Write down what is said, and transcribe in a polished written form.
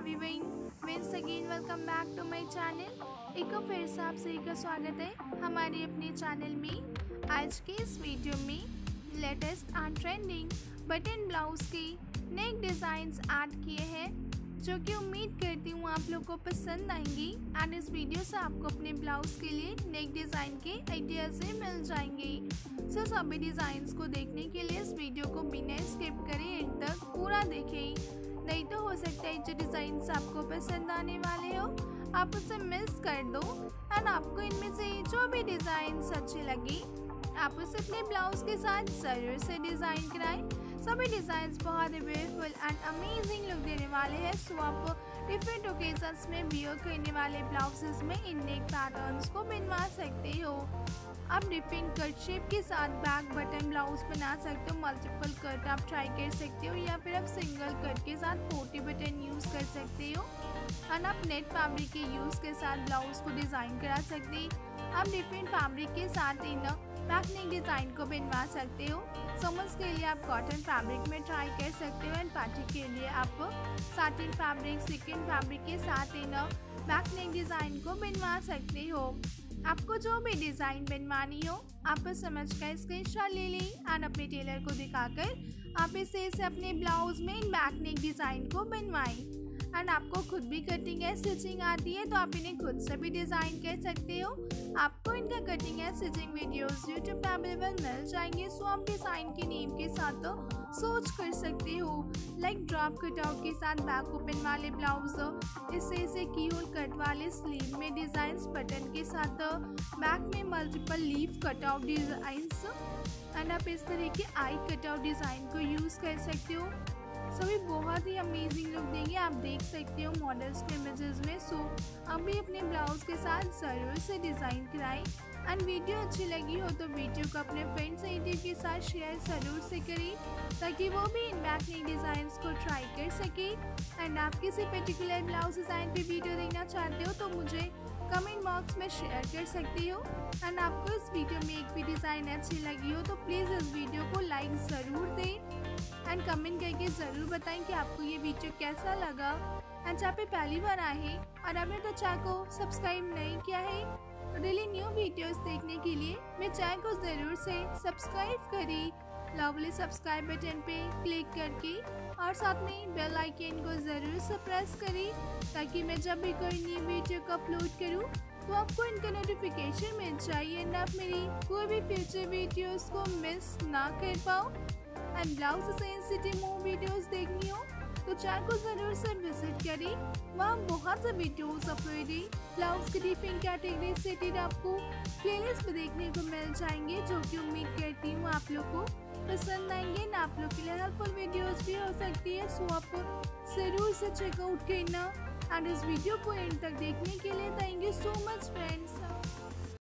Everyone, once again welcome back to my channel. एक फिर से आप सभी का स्वागत है हमारे अपने चैनल में। आज के इस वीडियो में latest and trending button blouse के नेक डिज़ाइंस ऐड किए हैं, जो कि उम्मीद करती हूँ आप लोग को पसंद आएंगी। एंड इस वीडियो से आपको अपने ब्लाउज के लिए नेक डिज़ाइन के आइडियाज़ भी मिल जाएंगे। सो सभी डिज़ाइंस को देखने के लिए इस वीडियो को बिना स्किप करें एंड तक पूरा देखें, नहीं तो हो सकता है जो डिज़ाइंस आपको पसंद आने वाले हो आप उसे मिस कर दो। एंड आपको इनमें से जो भी डिज़ाइंस अच्छे लगे आप उसे अपने ब्लाउज के साथ ज़रूर से डिज़ाइन कराएं। सभी डिज़ाइंस बहुत ही ब्यूटीफुल एंड अमेजिंग लुक देने वाले हैं। सो आप डिफरेंट ओकेजन्स में वियर करने वाले ब्लाउजेस में इन नेक पैटर्न्स को बनवा सकते हो। आप डिफरेंट कट शेप के साथ बैक बटन ब्लाउज बना सकते हो। मल्टीपल कट आप ट्राई कर सकते हो या फिर आप सिंगल कट के साथ 40 बटन यूज़ कर सकते हो। और आप नेट फैब्रिक के यूज़ के साथ ब्लाउज को डिज़ाइन करा सकते हैं। आप डिफरेंट फैब्रिक के साथ इन बैक नेक डिज़ाइन को बनवा सकते हो। समर्स के लिए आप कॉटन फैब्रिक में ट्राई कर सकते हो एंड पार्टी के लिए आप साटिन फैब्रिक सिल्कन फैब्रिक के साथ इन बैक नेक डिज़ाइन को बनवा सकते हो। आपको जो भी डिज़ाइन बनवानी हो आप समझ कर स्क्रीनशॉट ले लें एंड अपने टेलर को दिखाकर आप इसे अपने ब्लाउज में इन बैक नेक डिज़ाइन को बनवाएं। एंड आपको खुद भी कटिंग एंड स्टिचिंग आती है तो आप इन्हें खुद से भी डिज़ाइन कर सकते हो। आपको इनका cutting and stitching videos YouTube पे अवेलेबल मिल जाएंगे। सो आप डिज़ाइन के नेम के साथ तो सोच कर सकते हो, लाइक ड्रॉप कटआउट के साथ बैक ओपन वाले ब्लाउज, इसे की होल कट वाले स्लीव में डिज़ाइंस, बटन के साथ बैक में multiple leaf cutout designs and आप इस तरह के आई कटआउट डिज़ाइन को यूज़ कर सकते हो। सभी बहुत ही अमेजिंग लुक देंगे, आप देख सकते हो मॉडल्स के इमेजेस में। सो आप भी अपने ब्लाउज के साथ ज़रूर से डिज़ाइन कराएं। एंड वीडियो अच्छी लगी हो तो वीडियो को अपने फ्रेंड्स रिलेटिव के साथ शेयर ज़रूर से करें ताकि वो भी इन बैक नेक डिज़ाइंस को ट्राई कर सके। एंड आप किसी पर्टिकुलर ब्लाउज डिज़ाइन पे वीडियो देखना चाहते हो तो मुझे कमेंट बॉक्स में शेयर कर सकते हो। एंड आपको इस वीडियो में एक भी डिज़ाइन अच्छी लगी हो तो प्लीज़ इस वीडियो को लाइक ज़रूर दें एंड कमेंट करके ज़रूर बताएं कि आपको ये वीडियो कैसा लगा। एंड जहाँ पे पहली बार आए हैं और आपने तो चैनल को सब्सक्राइब नहीं किया है तो डेली न्यू वीडियोस देखने के लिए मेरे चैनल को ज़रूर से सब्सक्राइब करें लवली सब्सक्राइब बटन पे क्लिक करके, और साथ में बेल आइकन को ज़रूर से प्रेस करें ताकि मैं जब भी कोई न्यू वीडियो को अपलोड करूँ तो आपको इनका नोटिफिकेशन मिल जाए एंड आप मेरी कोई भी फ्यूचर वीडियोस को मिस ना कर पाओ। And blouse sensitive move videos देखनी हो तो चैनल को ज़रूर से विजिट करें, वहाँ बहुत से वीडियोस अपलोड है। ब्लाउज की डिफरेंट कैटेगरी सेटेड आपको प्लेलिस्ट में देखने को मिल जाएंगे, जो कि उम्मीद करती हूँ आप लोग को पसंद आएंगे ना आप लोग के लिए हेल्पफुल वीडियोस भी हो सकती है। सो आपको ज़रूर से चेकआउट करना एंड इस वीडियो को एंड तक देखने के लिए thank you so much friends.